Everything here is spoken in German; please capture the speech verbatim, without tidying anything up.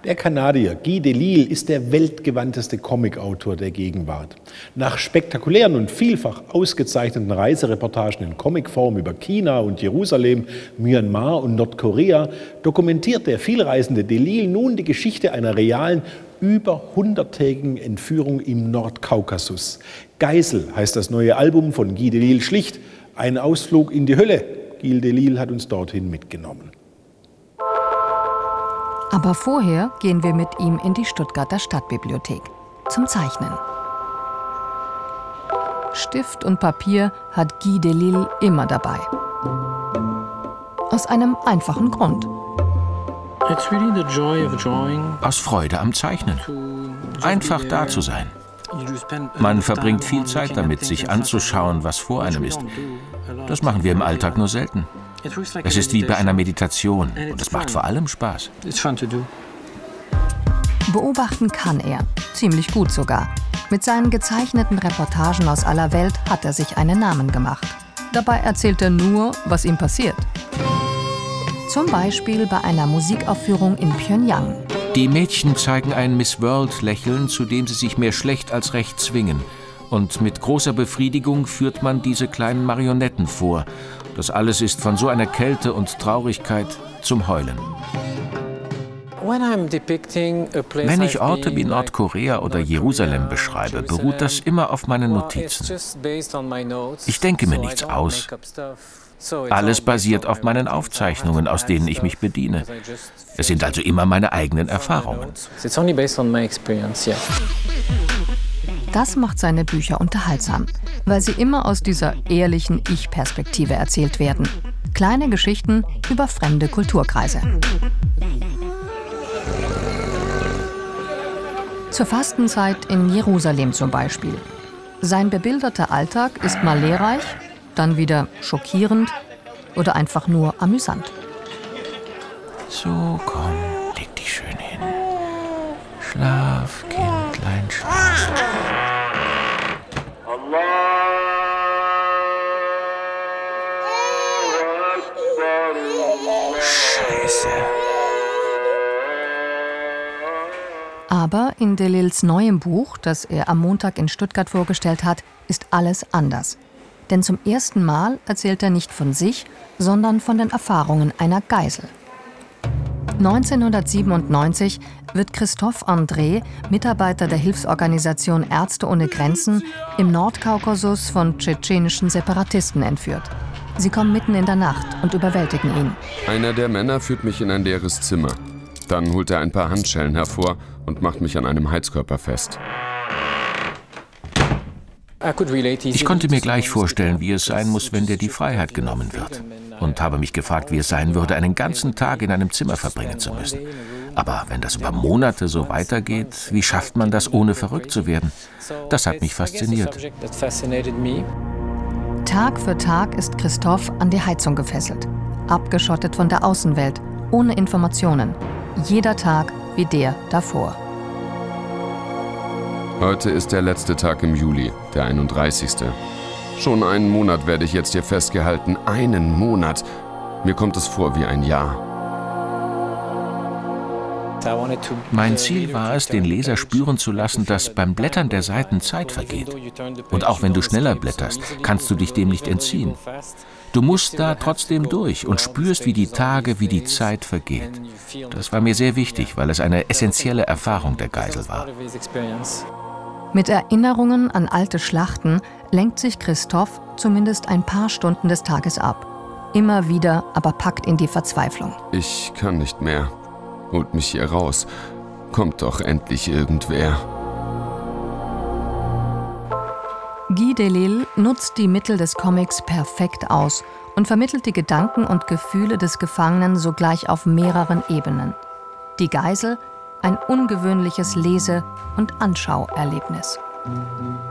Der Kanadier Guy Delisle ist der weltgewandteste Comicautor der Gegenwart. Nach spektakulären und vielfach ausgezeichneten Reisereportagen in Comicform über China und Jerusalem, Myanmar und Nordkorea dokumentiert der vielreisende Delisle nun die Geschichte einer realen, über hunderttägigen Entführung im Nordkaukasus. Geisel heißt das neue Album von Guy Delisle schlicht: Ein Ausflug in die Hölle. Guy Delisle hat uns dorthin mitgenommen. Aber vorher gehen wir mit ihm in die Stuttgarter Stadtbibliothek zum Zeichnen. Stift und Papier hat Guy Delisle immer dabei. Aus einem einfachen Grund. Aus Freude am Zeichnen. Einfach da zu sein. Man verbringt viel Zeit damit, sich anzuschauen, was vor einem ist. Das machen wir im Alltag nur selten. Es ist wie bei einer Meditation und es macht vor allem Spaß. Beobachten kann er, ziemlich gut sogar. Mit seinen gezeichneten Reportagen aus aller Welt hat er sich einen Namen gemacht. Dabei erzählt er nur, was ihm passiert. Zum Beispiel bei einer Musikaufführung in Pjöngjang. Die Mädchen zeigen ein Miss World-Lächeln, zu dem sie sich mehr schlecht als recht zwingen. Und mit großer Befriedigung führt man diese kleinen Marionetten vor. Das alles ist von so einer Kälte und Traurigkeit zum Heulen. Wenn ich Orte wie Nordkorea oder Jerusalem beschreibe, beruht das immer auf meinen Notizen. Ich denke mir nichts aus. Alles basiert auf meinen Aufzeichnungen, aus denen ich mich bediene. Es sind also immer meine eigenen Erfahrungen. Das macht seine Bücher unterhaltsam, weil sie immer aus dieser ehrlichen Ich-Perspektive erzählt werden. Kleine Geschichten über fremde Kulturkreise. Zur Fastenzeit in Jerusalem zum Beispiel. Sein bebilderter Alltag ist mal lehrreich, dann wieder schockierend oder einfach nur amüsant. So, komm, leg dich schön hin. Schlaf, Kindlein, schlaf. Scheiße. Aber in Delisles neuem Buch, das er am Montag in Stuttgart vorgestellt hat, ist alles anders. Denn zum ersten Mal erzählt er nicht von sich, sondern von den Erfahrungen einer Geisel. neunzehnhundertsiebenundneunzig wird Christophe André, Mitarbeiter der Hilfsorganisation Ärzte ohne Grenzen, im Nordkaukasus von tschetschenischen Separatisten entführt. Sie kommen mitten in der Nacht und überwältigen ihn. Einer der Männer führt mich in ein leeres Zimmer. Dann holt er ein paar Handschellen hervor und macht mich an einem Heizkörper fest. Ich konnte mir gleich vorstellen, wie es sein muss, wenn dir die Freiheit genommen wird. Und habe mich gefragt, wie es sein würde, einen ganzen Tag in einem Zimmer verbringen zu müssen. Aber wenn das über Monate so weitergeht, wie schafft man das, ohne verrückt zu werden? Das hat mich fasziniert. Tag für Tag ist Christophe an die Heizung gefesselt, abgeschottet von der Außenwelt, ohne Informationen. Jeder Tag wie der davor. Heute ist der letzte Tag im Juli, der einunddreißigste Schon einen Monat werde ich jetzt hier festgehalten. Einen Monat. Mir kommt es vor wie ein Jahr. Mein Ziel war es, den Leser spüren zu lassen, dass beim Blättern der Seiten Zeit vergeht. Und auch wenn du schneller blätterst, kannst du dich dem nicht entziehen. Du musst da trotzdem durch und spürst, wie die Tage, wie die Zeit vergeht. Das war mir sehr wichtig, weil es eine essentielle Erfahrung der Geisel war. Mit Erinnerungen an alte Schlachten lenkt sich Christophe zumindest ein paar Stunden des Tages ab. Immer wieder aber packt ihn die Verzweiflung. Ich kann nicht mehr. Holt mich hier raus. Kommt doch endlich irgendwer. Guy Delisle nutzt die Mittel des Comics perfekt aus und vermittelt die Gedanken und Gefühle des Gefangenen sogleich auf mehreren Ebenen. Die Geisel, ein ungewöhnliches Lese- und Anschauerlebnis.